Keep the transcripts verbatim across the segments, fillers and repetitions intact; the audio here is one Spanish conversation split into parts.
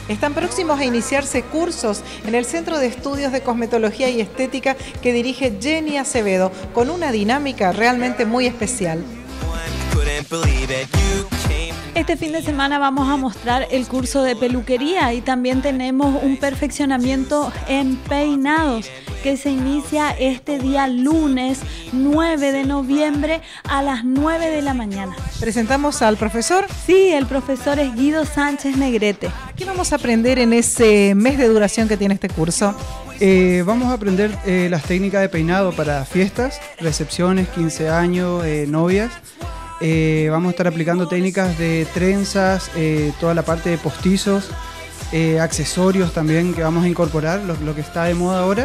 Están próximos a iniciarse cursos en el Centro de Estudios de Cosmetología y Estética que dirige Jenny Acevedo, con una dinámica realmente muy especial. Este fin de semana vamos a mostrar el curso de peluquería y también tenemos un perfeccionamiento en peinados que se inicia este día lunes nueve de noviembre a las nueve de la mañana. ¿Presentamos al profesor? Sí, el profesor es Guido Sánchez Negrete. ¿Qué vamos a aprender en ese mes de duración que tiene este curso? Eh, vamos a aprender eh, las técnicas de peinado para fiestas, recepciones, quince años, eh, novias. Eh, vamos a estar aplicando técnicas de trenzas, eh, toda la parte de postizos, eh, accesorios también que vamos a incorporar, lo, lo que está de moda ahora.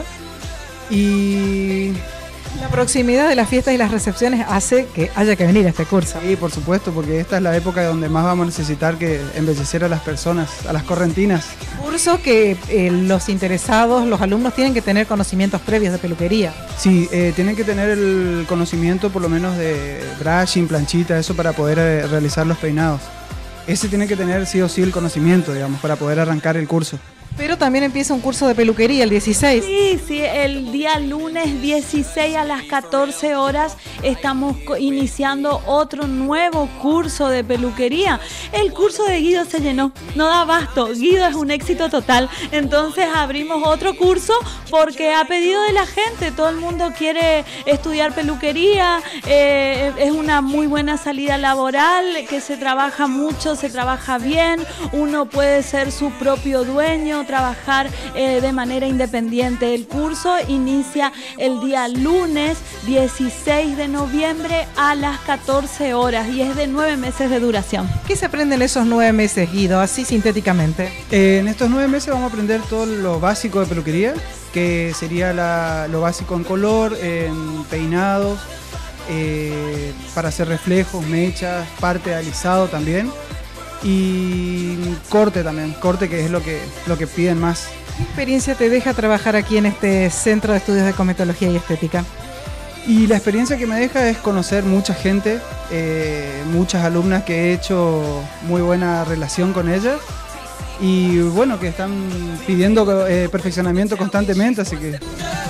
Y la proximidad de las fiestas y las recepciones hace que haya que venir a este curso. Sí, por supuesto, porque esta es la época donde más vamos a necesitar que embellecer a las personas, a las correntinas. Curso que eh, los interesados, los alumnos tienen que tener conocimientos previos de peluquería. Sí, eh, tienen que tener el conocimiento por lo menos de brushing, planchita, eso para poder eh, realizar los peinados. Ese tiene que tener sí o sí el conocimiento, digamos, para poder arrancar el curso. Pero también empieza un curso de peluquería el dieciséis. Sí, sí, el día lunes dieciséis a las catorce horas estamos iniciando otro nuevo curso de peluquería. El curso de Guido se llenó, no da abasto, Guido es un éxito total. Entonces abrimos otro curso porque a pedido de la gente, todo el mundo quiere estudiar peluquería, eh, es una muy buena salida laboral, que se trabaja mucho, se trabaja bien, uno puede ser su propio dueño, trabajar eh, de manera independiente. El curso inicia el día lunes dieciséis de noviembre a las catorce horas y es de nueve meses de duración. ¿Qué se aprende en esos nueve meses, Guido, así sintéticamente? Eh, en estos nueve meses vamos a aprender todo lo básico de peluquería, que sería la, lo básico en color, en peinados, eh, para hacer reflejos, mechas, parte de alisado también. Y corte también, corte que es lo que, lo que piden más. ¿Qué experiencia te deja trabajar aquí en este Centro de Estudios de Cosmetología y Estética? Y la experiencia que me deja es conocer mucha gente, eh, muchas alumnas que he hecho muy buena relación con ellas y bueno, que están pidiendo eh, perfeccionamiento constantemente, así que